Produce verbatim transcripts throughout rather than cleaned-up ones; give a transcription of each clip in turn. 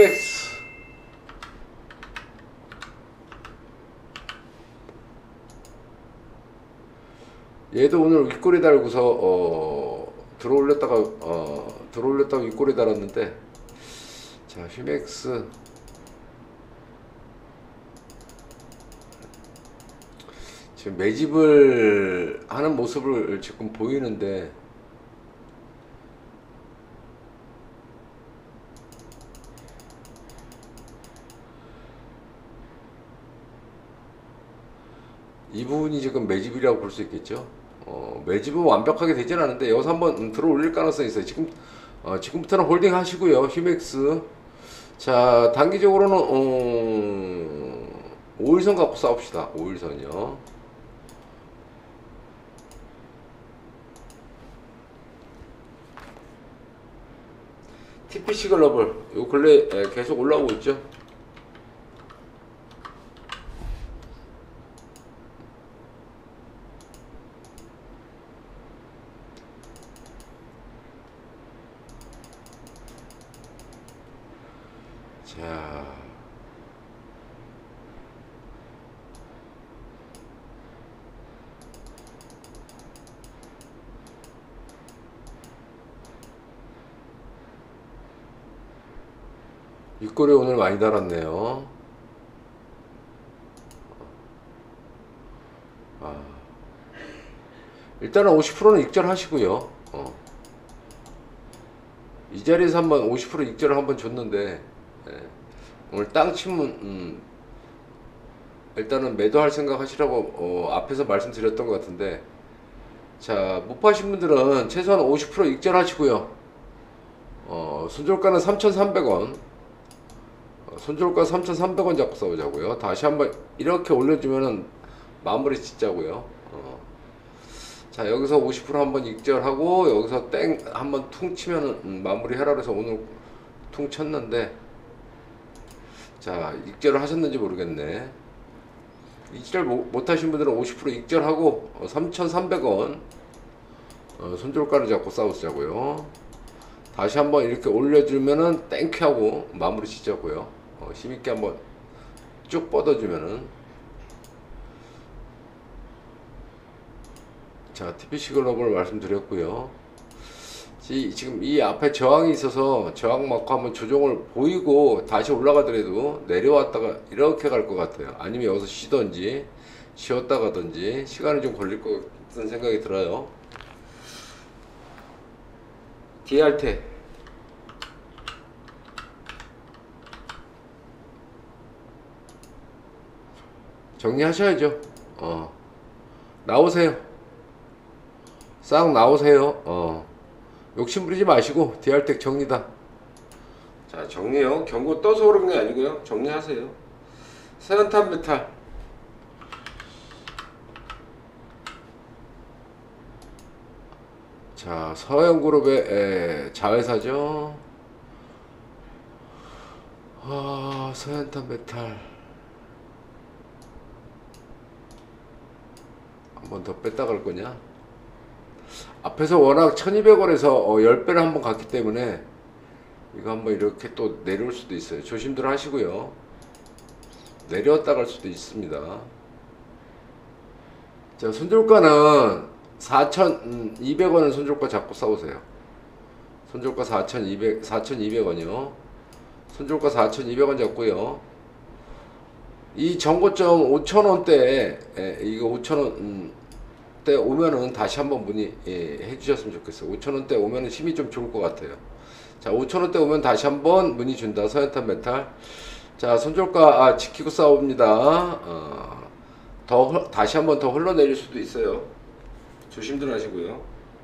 히맥스. 얘도 오늘 윗꼬리 달고서 어, 들어올렸다가 어, 들어올렸다가 윗꼬리 달았는데, 자 히맥스 지금 매집을 하는 모습을 지금 보이는데, 이 부분이 지금 매집이라고 볼 수 있겠죠. 어, 매집은 완벽하게 되진 않은데 여기서 한번 음, 들어 올릴 가능성이 있어요. 지금 어, 지금부터는 홀딩 하시고요. 히맥스. 자 단기적으로는 어, 오 일선 갖고 싸웁시다. 오 일선이요. 티피씨 글로벌 요 근래 계속 올라오고 있죠. 자 윗꼬리 오늘 많이 달았네요. 아, 일단은 오십 퍼센트는 익절하시고요. 어. 이 자리에서 한번 오십 퍼센트 익절을 한번 줬는데, 예. 오늘 땅 치면 음, 일단은 매도할 생각 하시라고 어, 앞에서 말씀드렸던 것 같은데, 자 못 파신 분들은 최소한 오십 퍼센트 익절하시고요. 어, 손절가는 삼천삼백 원, 어, 손절가 삼천삼백 원 잡고 싸우자고요. 다시 한번 이렇게 올려주면은 마무리 짓자고요. 어. 자 여기서 오십 퍼센트 한번 익절하고 여기서 땡 한번 퉁 치면은 음, 마무리 해라 그래서 오늘 퉁 쳤는데, 자 익절을 하셨는지 모르겠네. 익절 못 하신 분들은 오십 퍼센트 익절하고 어, 삼천삼백 원 어, 손절가를 잡고 싸우자고요. 다시 한번 이렇게 올려주면은 땡큐 하고 마무리 짓자고요. 어, 힘있게 한번 쭉 뻗어주면은. 자 티피씨 글로벌 말씀드렸고요. 지, 지금 이 앞에 저항이 있어서 저항 맞고 한번 조정을 보이고 다시 올라가더라도 내려왔다가 이렇게 갈 것 같아요. 아니면 여기서 쉬던지 쉬었다 가든지 시간이 좀 걸릴 것 같은 생각이 들어요. 디알테 정리하셔야죠. 어 나오세요. 싹 나오세요. 어 욕심 부리지 마시고 디알텍 정리다. 자 정리요. 경고 떠서 그런 게 아니고요. 정리하세요. 서현탄 메탈. 자 서현그룹의 에, 자회사죠. 아 서현탄 메탈 한 번 더 뺐다 갈 거냐? 앞에서 워낙 천이백 원에서 어, 십 배를 한번 갔기 때문에 이거 한번 이렇게 또 내려올 수도 있어요. 조심들 하시고요. 내려왔다 갈 수도 있습니다. 자 손절가는 사천이백 원을 손절가 잡고 싸우세요. 손절가 사천이백, 사천이백 원이요. 손절가 사천이백 원 잡고요. 이 정고점 오천 원대 이거 오천 원대 오면은 다시 한번 문의 예, 해주셨으면 좋겠어요. 오천 원대 오면은 힘이 좀 좋을 것 같아요. 자 오천 원대 오면 다시 한번 문의 준다. 서현탄 메탈. 자 손절가 아, 지키고 싸웁니다. 어, 더 다시 한번 더 흘러내릴 수도 있어요. 조심들 하시고요.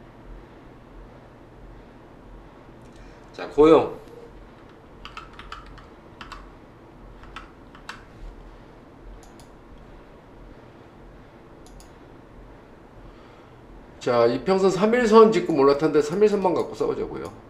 자 고용. 자 이평선 삼 일선 지금 올라탔는데 삼 일선만 갖고 싸우자고요.